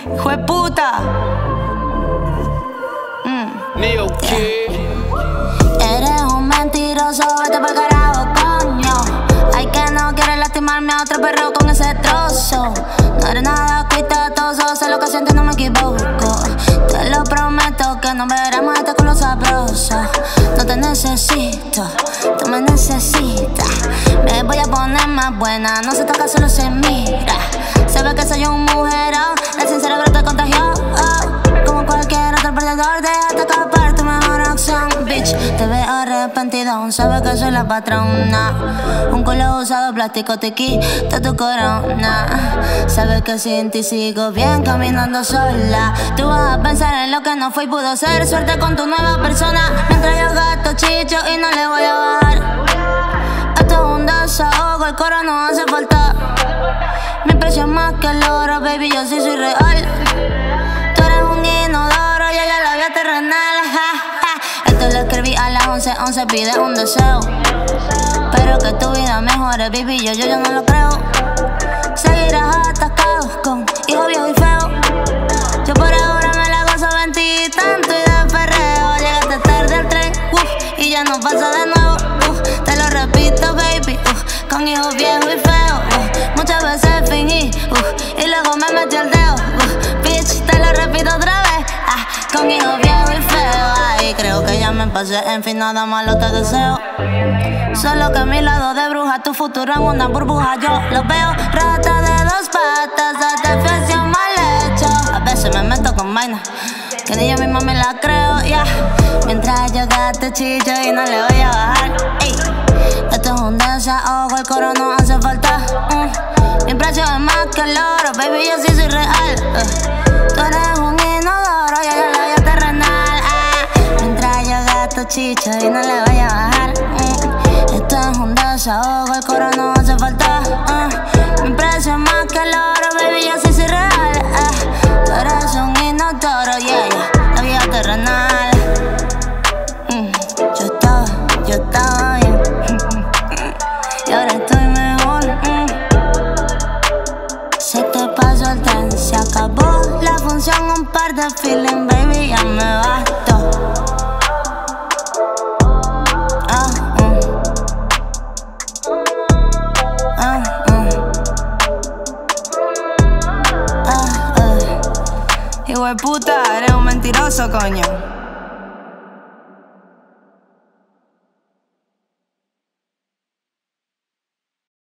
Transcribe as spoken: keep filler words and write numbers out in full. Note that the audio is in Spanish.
Hijo de puta. Mm. Neo Kid. Eres un mentiroso, vete pa'l carajo, coño. Ay, que no quieres lastimarme a otro perro con ese trozo. No eres nada cuitatoso, sé lo que siento y no me equivoco. Te lo prometo que no veremos este culo sabroso. No te necesito, tú me necesitas. Me voy a poner más buena, no se toca, solo se mira. Se ve que soy un mujerón, el cerebro te contagió. Oh, como cualquier otro perdedor, déjate escapar tu mejor acción. Bitch, te veo arrepentido, aún sabes que soy la patrona. Un culo usado, plástico te quita tu corona. Sabes que sin ti sigo bien caminando sola. Tú vas a pensar en lo que no fue y pudo ser. Suerte con tu nueva persona. Mientras yo gasto chicho y no le voy a bajar. Esto es un desahogo, el coro no hace falta. Mi precio es más que el oro, baby, yo sí soy real. Tú eres un inodoro y ella la vía terrenal, ja, ja. Esto lo escribí a las once, once pide un deseo. Pero que tu vida mejore, baby, yo, yo, yo no lo creo. Seguirás atascado con hijos viejos y feos. Yo por ahora me la gozo veinte y tanto y de perreo. Llegaste tarde al tren, uh, y ya no pasa de nuevo, uh, te lo repito, baby, uh, con hijos viejos y feos, uh, muchas veces fingí, uh, y luego me metí el dedo, uh, bitch, te lo repito otra vez, ah, con hijos viejos y feos. Ay, creo que ya me pasé, en fin, nada malo te deseo. Solo que a mi lado de bruja, tu futuro en una burbuja, yo lo veo. Rata de dos patas, satisfacción mal hecho. A veces me meto con vaina que ni yo misma me la creo, ya yeah. Mientras yo gasto chicho y no le voy a bajar, ey. Esto es un desahogo, el coro no hace falta, mm. Mi precio es más que el oro, baby, yo sí soy real, uh. Tú eres un inodoro y ella la vida terrenal, ah. Mientras yo gasto chicho y no le voy a bajar, mm. Esto es un desahogo, el coro no hace falta, uh. Mi precio es más que el oro, baby, yo sí soy real, uh. Tú eres un inodoro, yeah, yeah, la vida terrenal, mm. Yo estaba, yo estaba bien y ahora estoy mejor, mm. Se te pasó el tren, se acabó la función, un par de feeling, baby, ya me bastó. Hijo de puta, eres un mentiroso, coño.